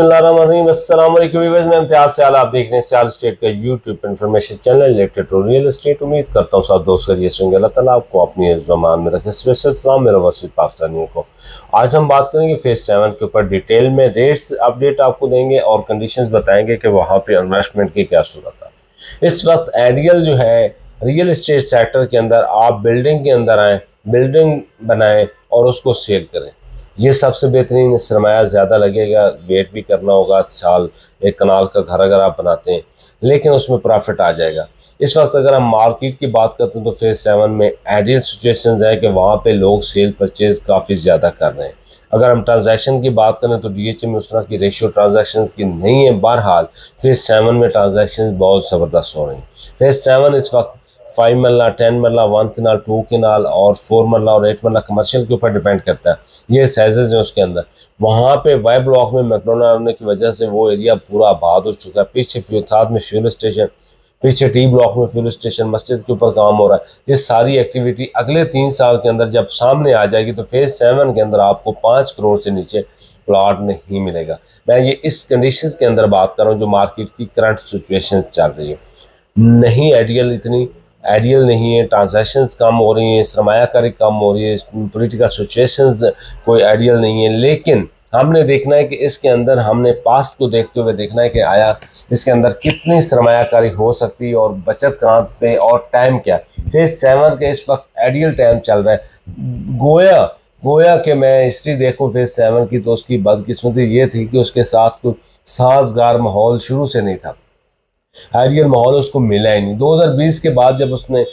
अस्सलाम वालेकुम व्यूअर्स, मैं इम्तियाज सियाल, आप देख रहे हैं सियाल स्टेट का YouTube information channel related to real estate. उम्मीद करता हूँ सब दोस्त करिए होंगे। अल्लाह ताला आपको अपनी ज़मान में रखे। स्पेशल सलाम मेरे वासिफ पाकिस्तानियों को। आज हम बात करेंगे फेज 7 के ऊपर डिटेल में, रेट्स अपडेट आपको देंगे और कंडीशंस बताएंगे कि वहाँ पे इन्वेस्टमेंट की क्या सूरत है। इस वक्त आइडियल जो है रियल एस्टेट सेक्टर के अंदर, आप बिल्डिंग के अंदर आएँ, बिल्डिंग बनाएँ और उसको सेल करें। ये सबसे बेहतरीन, सरमाया ज़्यादा लगेगा, वेट भी करना होगा। साल एक कनाल का घर अगर आप बनाते हैं, लेकिन उसमें प्रॉफिट आ जाएगा। इस वक्त अगर हम मार्केट की बात करते हैं तो फेज 7 में आइडियल सिचुएशन है कि वहाँ पे लोग सेल परचेज काफ़ी ज़्यादा कर रहे हैं। अगर हम ट्रांजैक्शन की बात करें तो DHA में उस तरह की रेशियो ट्रांजैक्शन की नहीं है। बहरहाल फेज 7 में ट्रांजैक्शन बहुत ज़बरदस्त हो रही हैं। फेज 7 इस वक्त 5 मरला, 10 मरला, 1 कनाल, 2 कनाल और 4 मरला और 8 मरला कमर्शियल के ऊपर डिपेंड करता है। ये साइजेज हैं उसके अंदर। वहाँ पे वाई ब्लॉक में मैकडोनल्ड होने की वजह से वो एरिया पूरा आबाद हो चुका है। पीछे साथ में फ्यूल स्टेशन, पीछे टी ब्लॉक में फ्यूल स्टेशन, मस्जिद के ऊपर काम हो रहा है। ये सारी एक्टिविटी अगले 3 साल के अंदर जब सामने आ जाएगी तो फेज 7 के अंदर आपको 5 करोड़ से नीचे प्लॉट नहीं मिलेगा। मैं ये इस कंडीशन के अंदर बात कर रहा हूँ जो मार्केट की करंट सिचुएशन चल रही है। नहीं आइडियल, इतनी आइडियल नहीं है। ट्रांजैक्शंस कम हो रही हैं, सरमायाकारी कम हो रही है, पॉलिटिकल सिचुएशंस कोई आइडियल नहीं है। लेकिन हमने देखना है कि इसके अंदर, हमने पास्ट को देखते हुए देखना है कि आया इसके अंदर कितनी सरमायाकारी हो सकती है और बचत कहाँ पे और टाइम क्या। फेज 7 के इस वक्त आइडियल टाइम चल रहा है। गोया कि मैं हिस्ट्री देखूँ फेज 7 की तो उसकी बदकिस्मती ये थी कि उसके साथ कोई साजगार माहौल शुरू से नहीं था। आइडियल माहौल उसको मिला ही नहीं। 2020 के बाद जब उसने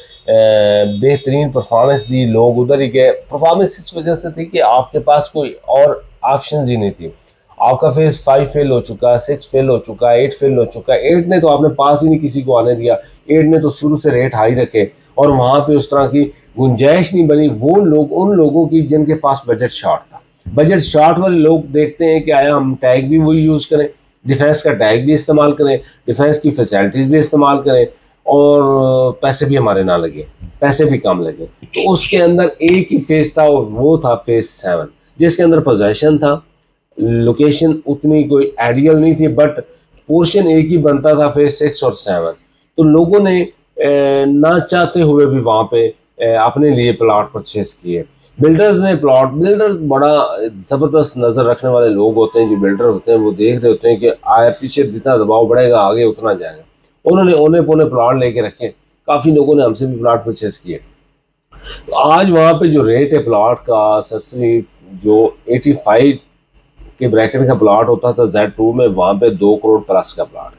बेहतरीन परफॉर्मेंस दी, लोग उधर ही गए। परफॉर्मेंस इस वजह से थी कि आपके पास कोई और ऑप्शंस ही नहीं थी। आपका फेज 5 फेल हो चुका है, 6 फेल हो चुका है, 8 फेल हो चुका है। 8 ने तो आपने पास ही नहीं किसी को आने दिया। 8 ने तो शुरू से रेट हाई रखे और वहाँ पे उस तरह की गुंजाइश नहीं बनी। वो लोग, उन लोगों की जिनके पास बजट शॉर्ट था, बजट शॉर्ट वाले लोग देखते हैं कि आया हम टैग भी वही यूज़ करें, डिफेंस का टैग भी इस्तेमाल करें, डिफेंस की फैसिलिटीज़ भी इस्तेमाल करें और पैसे भी हमारे ना लगे, पैसे भी कम लगे। तो उसके अंदर एक ही फेज था और वो था फेज 7, जिसके अंदर पोजीशन था, लोकेशन उतनी कोई आइडियल नहीं थी, बट पोर्शन एक ही बनता था फेज 6 और 7। तो लोगों ने ना चाहते हुए भी वहाँ पे अपने लिए प्लॉट परचेज किए। बिल्डर्स ने प्लॉट, बिल्डर्स बड़ा ज़बरदस्त नज़र रखने वाले लोग होते हैं। जो बिल्डर होते हैं वो देख रहे होते हैं कि आया पीछे जितना दबाव बढ़ेगा आगे उतना जाएगा। उन्होंने ओने पोने प्लॉट लेके रखे। काफ़ी लोगों ने हमसे भी प्लॉट परचेज किए। तो आज वहाँ पे जो रेट है प्लॉट का, सिर्फ जो 85 के ब्रैकेट का प्लॉट होता था Z2 में, वहाँ पे 2 करोड़ प्लस का प्लॉट है।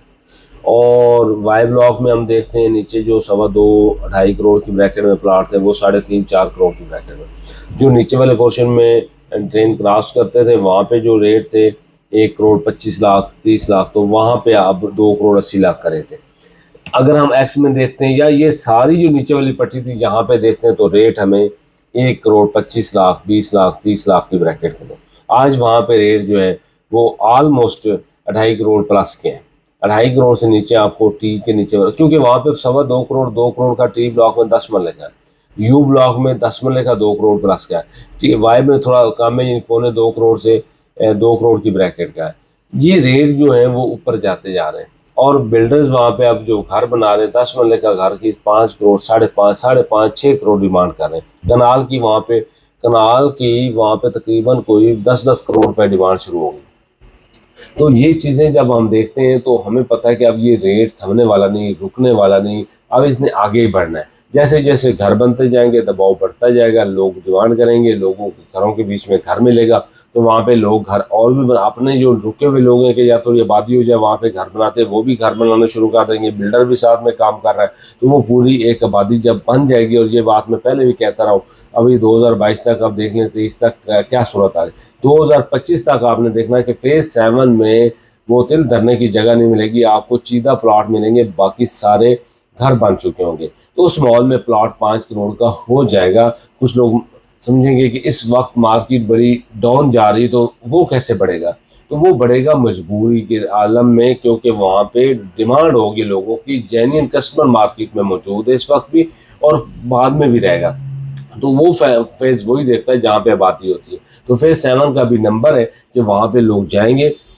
और वाई ब्लॉक में हम देखते हैं नीचे जो 2.25 करोड़ की ब्रैकेट में प्लॉट थे वो 3.5-4 करोड़ की ब्रैकेट में। जो नीचे वाले पोर्शन में ट्रेन क्रॉस करते थे वहाँ पे जो रेट थे 1 करोड़ 25 लाख 30 लाख, तो वहाँ पे अब 2 करोड़ 80 लाख का रेट है। अगर हम एक्स में देखते हैं या ये सारी जो नीचे वाली पट्टी थी यहाँ पे देखते हैं तो रेट हमें 1 करोड़ 25 लाख 20 लाख 30 लाख की ब्रैकेट के थे। आज वहाँ पे रेट जो है वो ऑलमोस्ट 2.5 करोड़ प्लस के हैं। 2.5 करोड़ से नीचे आपको टी के नीचे, क्योंकि वहाँ पे 2 करोड़ का टी ब्लॉक में 10 मरले का, यू ब्लॉक में 10 मरले का 2 करोड़ प्लस का है। टी वाई में थोड़ा कम है, 2.25 करोड़ से 2 करोड़ की ब्रैकेट का है। ये रेट जो है वो ऊपर जाते जा रहे हैं और बिल्डर्स वहाँ पे अब जो घर बना रहे हैं 10 मरले का घर की 5 करोड़ 5.5 6 करोड़ डिमांड कर रहे हैं। कनाल की वहाँ पे तकरीबन कोई 10-10 करोड़ रुपए डिमांड शुरू होगी। तो ये चीज़ें जब हम देखते हैं तो हमें पता है कि अब ये रेट थमने वाला नहीं, रुकने वाला नहीं, अब इसने आगे ही बढ़ना है। जैसे जैसे घर बनते जाएंगे दबाव बढ़ता जाएगा, लोग डिमांड करेंगे, लोगों को घरों के बीच में घर मिलेगा तो वहाँ पे लोग घर और भी अपने जो रुके हुए लोग हैं कि या तो ये आबादी हो जाए वहाँ पे घर बनाते हैं, वो भी घर बनाना शुरू कर देंगे। बिल्डर भी साथ में काम कर रहा है तो वो पूरी एक आबादी जब बन जाएगी। और ये बात मैं पहले भी कहता रहा हूँ, अभी 2022 तक अब देख लें 23 तक क्या सूरत आ रही। 2025 तक आपने देखना है कि फेज 7 में वो तिल धरने की जगह नहीं मिलेगी, आपको चीदा प्लॉट मिलेंगे, बाकी सारे घर बन चुके होंगे। तो उस मॉल में प्लॉट 5 करोड़ का हो जाएगा। कुछ लोग समझेंगे कि इस वक्त मार्केट बड़ी डाउन जा रही तो वो कैसे बढ़ेगा, तो वो बढ़ेगा मजबूरी के आलम में, क्योंकि वहाँ पे डिमांड होगी लोगों की। जेन्युइन कस्टमर मार्केट में मौजूद है इस वक्त भी और बाद में भी रहेगा। तो वो फेज़ वही देखता है जहाँ पे आबादी होती है। तो फेज़ 7 का भी नंबर है कि वहाँ पे लोग जाएंगे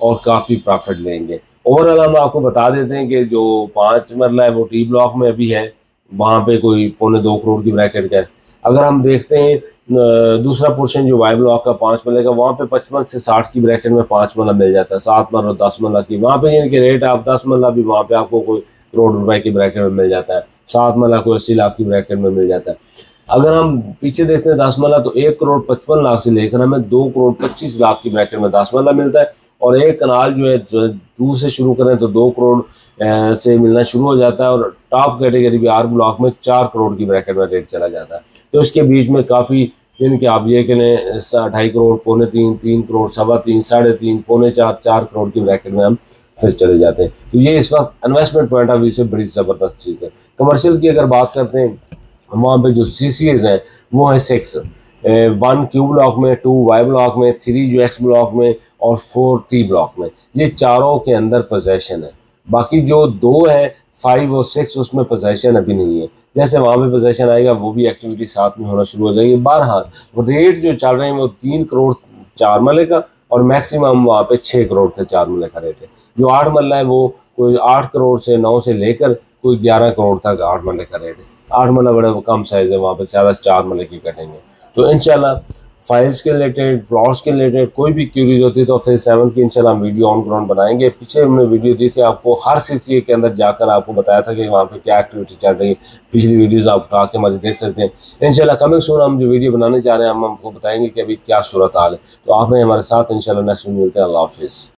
और काफ़ी प्रॉफिट लेंगे। ओवरऑल हम आपको बता देते हैं कि जो 5 मरला है वो टी ब्लॉक में अभी है, वहाँ पे कोई 2.25 करोड़ की ब्रैकेट का है। अगर हम देखते हैं दूसरा पोर्शन जो वाई ब्लॉक का 5 मरले का, वहाँ पे 55 से 60 की ब्रैकेट में 5 मरला मिल जाता है, 7 मरला 10 मरला की, वहाँ पे इनके रेट आप 10 मरला भी वहाँ पे आपको कोई करोड़ रुपए की ब्रैकेट में मिल जाता है, 7 मरला को 80 लाख की ब्रैकेट में मिल जाता है। अगर हम पीछे देखते हैं 10 मरला तो 1 करोड़ 55 लाख से लेकर हमें 2 करोड़ 25 लाख की ब्रैकेट में 10 मरला मिलता है। और एक कनाल जो है 2 से शुरू करें तो 2 करोड़ से मिलना शुरू हो जाता है, और टॉप कैटेगरी भी आर ब्लॉक में 4 करोड़ की ब्रैकेट में रेट चला जाता है। तो इसके बीच में काफ़ी इनके आप ये कहें 2.5 करोड़, 2.25, 3 करोड़, 3.25, 3.5, 4.25, 4 करोड़ की ब्रैकेट में हम फिर चले जाते हैं। तो ये इस वक्त इन्वेस्टमेंट पॉइंट ऑफ व्यू से बड़ी ज़बरदस्त चीज़ है। कमर्शियल की अगर बात करते हैं, वहाँ पे जो CCAs हैं वो है 6, 1 क्यू ब्लॉक में, 2 वाई ब्लॉक में, 3 जो एक्स ब्लॉक में, और 4 टी ब्लॉक में। ये चारों के अंदर पोजेशन है। बाकी जो 2 है 5 और 6 उसमें पोजेशन अभी नहीं है। जैसे वहाँ पे पोजेशन आएगा वो भी एक्टिविटी साथ में होना शुरू हो जाएगी। बहरहाल रेट जो चल रहे हैं वो 3 करोड़ 4 मरले का, और मैक्सिमम वहाँ पे 6 करोड़ के 4 मरले का रेट है। जो 8 मरला है वो कोई 8 करोड़ से 9 से लेकर कोई 11 करोड़ तक 8 मरले का रेट है। 8 मरला बड़ा कम साइज़ है, वहाँ पे ज़्यादा 4 मरले की कटेंगे। तो इंशाल्लाह फाइल्स के रिलेटेड, प्लॉट्स के रिलेटेड कोई भी क्यूरीज होती है तो फेज 7 की इंशाल्लाह हम वीडियो ऑन ग्राउंड बनाएंगे। पीछे हमने वीडियो दी थी आपको, हर CCA के अंदर जाकर आपको बताया था कि वहाँ पे क्या एक्टिविटी चल रही है। पिछली वीडियोस आप उठा के हमारे देख सकते हैं। इंशाल्लाह कमिंग सून हम जो वीडियो बनाने जा रहे हैं हम आपको बताएंगे कि अभी क्या सूरत हाल है। तो आपने हमारे साथ इंशाल्लाह नेक्स्ट वीडियो मिलते हैं। अल्लाह हाफिज़।